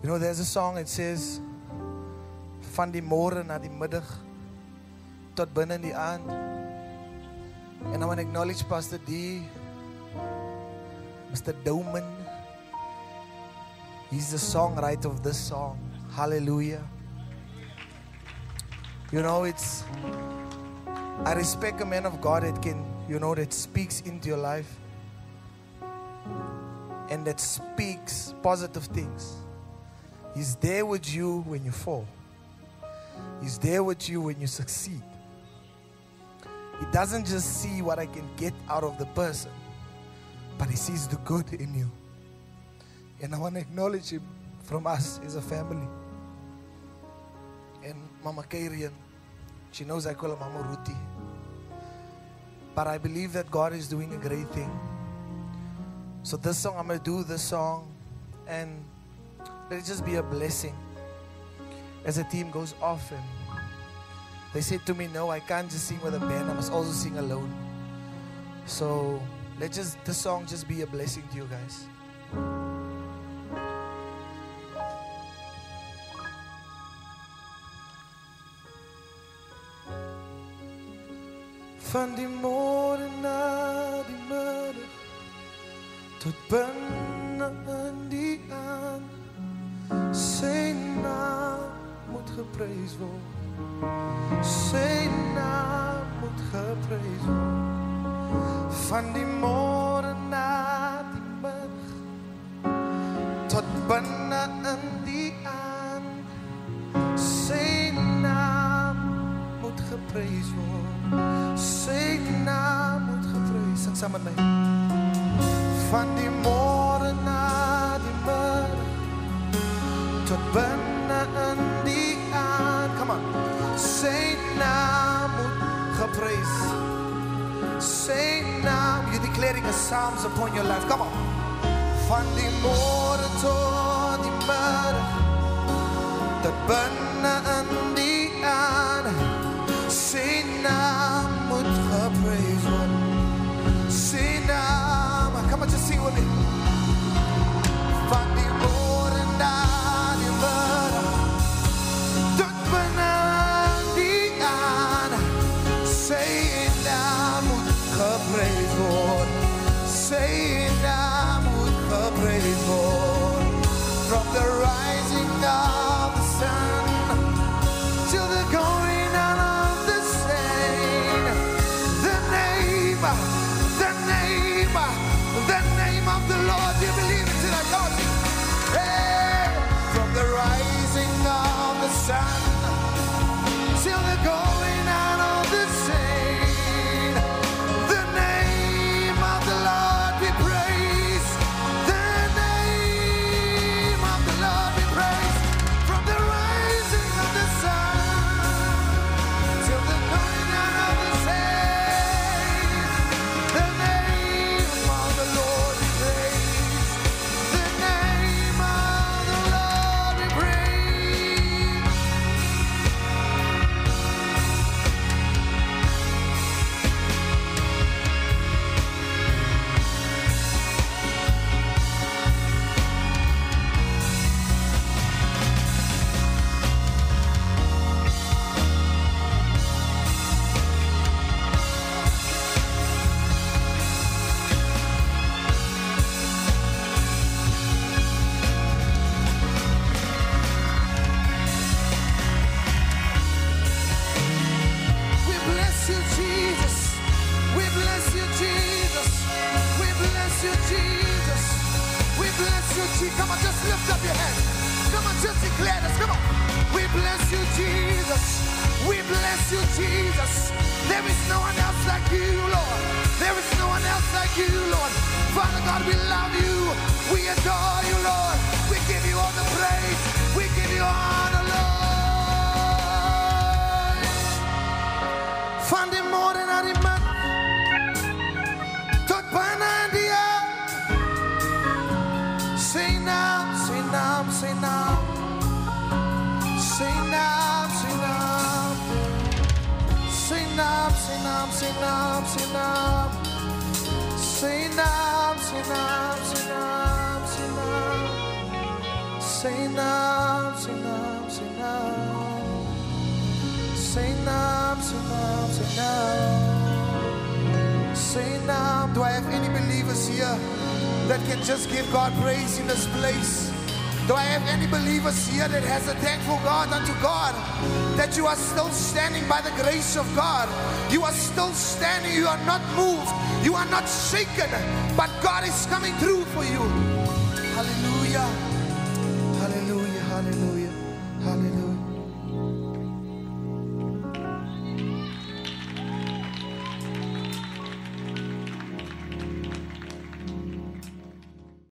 You know, there's a song that says, van die môre na die middag, tot binne die aand. And I want to acknowledge Pastor D, Mr. Doughman. He's the songwriter of this song. Hallelujah. You know, I respect a man of God that can, you know, that speaks into your life and that speaks positive things. He's there with you when you fall. He's there with you when you succeed. He doesn't just see what I can get out of the person, but he sees the good in you. And I want to acknowledge him from us as a family. And Mama Kairian, she knows I call her Mama Ruti. But I believe that God is doing a great thing. So this song, I'm going to do this song, and let it just be a blessing as the team goes off. And they said to me, no, I can't just sing with a band, I must also sing alone. So let this song just be a blessing to you guys. Van die môre na die middag, tot binne in die aand, sy naam moet geprys word, sy naam moet geprys word. Van die môre na die middag, tot binne in die aand, sy naam moet geprys word. Sy naam moet geprys. Sing saam met my. Van die môre na die middag, tot binne in die aand. Come on. Sy naam moet geprys. Sy naam. You're declaring a psalms upon your life. Come on. Van die môre tot die middag, tot binne in die aand. Sy naam moet geprys word. Sy naam. Come on, just sing with me. Van die môre na die middag, tot binne die aand. Sy naam moet geprys word. Sy naam moet geprys word. From the rising of the sun till the going down of the same, the name of the Lord. Do you believe it tonight? Come on. Hey, from the rising of the sun till the going down of the same, the name of the Lord be praised. The name of the Lord be praised. From the rising of the sun till the going down of the same, the name of the Lord be praised. The name of the Lord be praised. We bless you, Jesus. We bless you, Jesus. We bless you, Jesus. We bless you, Jesus. Come on, just lift up your hands. Come on, just declare this. Come on. We bless you, Jesus. We bless you, Jesus. There is no one else like you, Lord. There is no one else like you, Lord. Father God, we love you. We adore you, Lord. We give you all the praise. We give you honor, Lord. Van die môre na die middag, tot binne in die aand. Sy naam, sy naam, sy naam. Sy naam, sy naam. Sy naam, sy naam, sy naam, sy naam. Sy naam, sy naam, sy naam, sy naam. Say now, say now, say now. Say now, say now, say now. Say now. Do I have any believers here that can just give God praise in this place? Do I have any believers here that has a thankful God unto God? That you are still standing by the grace of God. You are still standing. You are not moved. You are not shaken. But God is coming through for you. Hallelujah. Hallelujah. Hallelujah.